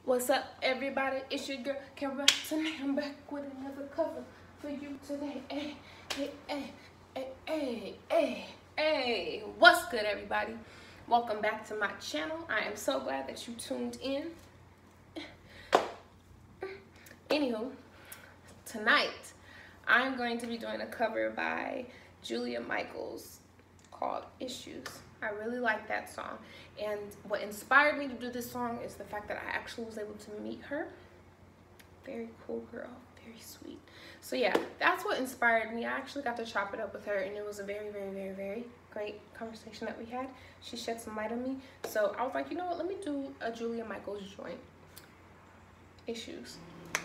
What's up, everybody? It's your girl, Kara. Tonight I'm back with another cover for you today. Hey, hey, hey, hey, hey, hey, hey. What's good, everybody? Welcome back to my channel. I am so glad that you tuned in. Anywho, tonight I'm going to be doing a cover by Julia Michaels called Issues. I really like that song, and what inspired me to do this song is the fact that I actually was able to meet her. Very cool girl, very sweet. So yeah, that's what inspired me. I actually got to chop it up with her, and it was a very, very, very, very great conversation that we had. She shed some light on me, so I was like, you know what, let me do a Julia Michaels joint. Issues.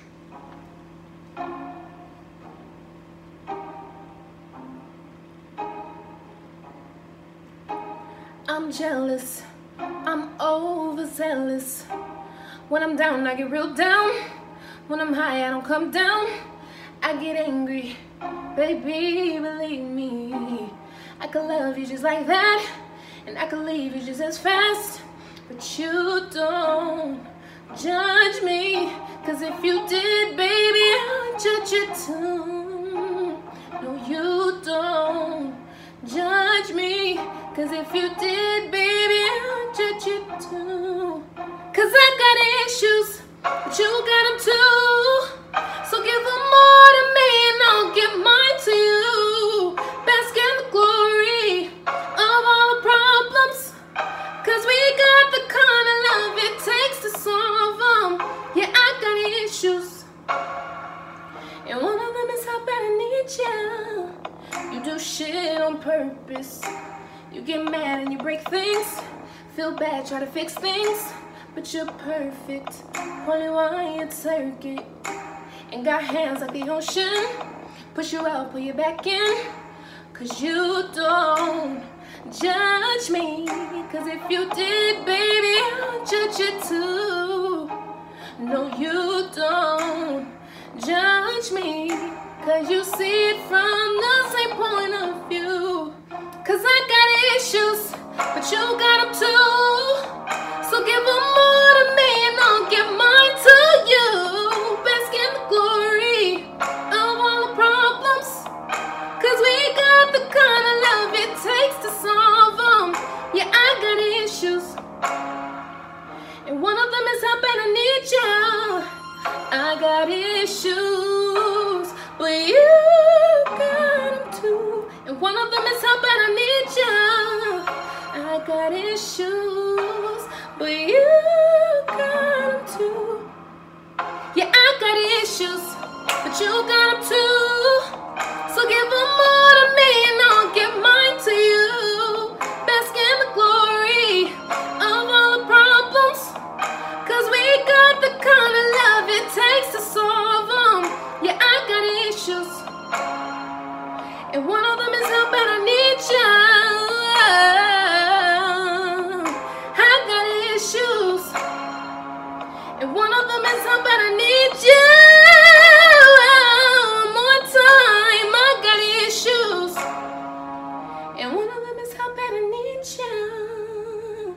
I'm jealous, I'm overzealous. When I'm down, I get real down. When I'm high, I don't come down. I get angry, baby, believe me. I could love you just like that, and I could leave you just as fast. But you don't judge me, 'cause if you did, baby, I'd judge you too. No, you don't judge me, 'cause if you did, baby, I'll judge you too. 'Cause I got issues, but you got them too. So give them more to me and I'll give mine to you. Bask in the glory of all the problems, 'cause we got the kind of love it takes to solve them. Yeah, I got issues, and one of them is how bad I need you. You do shit on purpose. You get mad and you break things. Feel bad, try to fix things. But you're perfect, only one you take it. And got hands like the ocean. Push you out, pull you back in. 'Cause you don't judge me. 'Cause if you did, baby, I'll judge you too. No, you don't judge me, 'cause you see it from the same point of view. 'Cause I got issues, but you got them too. So give them more to me and I'll give mine to you. Bask in the glory of all the problems, 'cause we got the kind of love it takes to solve them. Yeah, I got issues, and one of them is how bad I need you. I got issues, but you got them too. And one of them is how bad I need you. I got issues, but you got them too. Yeah, I got issues, but you got them too. So give them more to me and I'll give mine to you. Bask in the glory of all the problems, 'cause we got the kind of love it takes to solve them. Yeah, I got issues, and one of them is how bad I need you. I got issues, and one of them is how bad I need you. One more time, I got issues, and one of them is how bad I need you.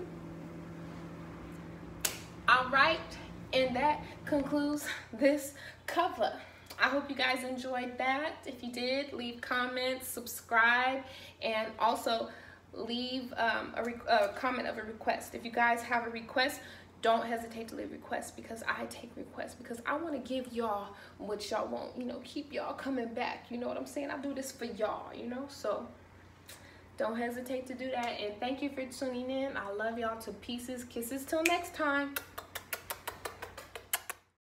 All right, and that concludes this cover. I hope you guys enjoyed that. If you did, leave comments, subscribe, and also leave a comment of a request. If you guys have a request, don't hesitate to leave requests, because I take requests, because I want to give y'all what y'all want, you know, keep y'all coming back, you know what I'm saying? I do this for y'all, you know, so don't hesitate to do that. And thank you for tuning in. I love y'all to pieces. Kisses till next time.